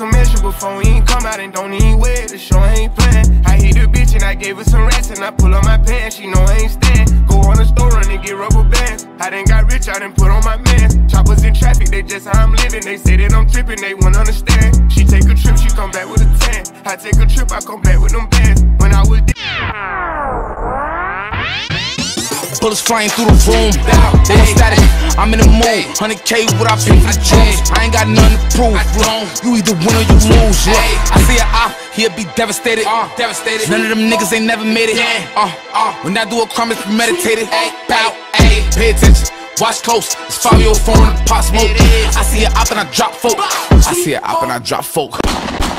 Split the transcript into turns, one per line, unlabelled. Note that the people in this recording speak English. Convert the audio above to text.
some extra before we ain't come out and don't even wear it. The show ain't playing. I hit the bitch and I gave her some rats and I pull on my pants. She know I ain't stand. Go on the store run and get rubber bands. I done got rich, I done put on my mans. Choppers in traffic, they just how I'm living. They say that I'm tripping, they won't understand. She take a trip, she come back with a tan. I take a trip, I come back with them bands. When I was
bullets flying through the room, they don't static, I'm in the mood. 100K what I pay for the jewels, I ain't got nothing to prove. You either win or you lose. Look, I see an op, he'll be devastated. None of them niggas ain't never made it. When I do a crime, it's premeditated. Bow, pay attention, watch close. It's 5-year-old phone and pop smoke. I see an op and I drop folk.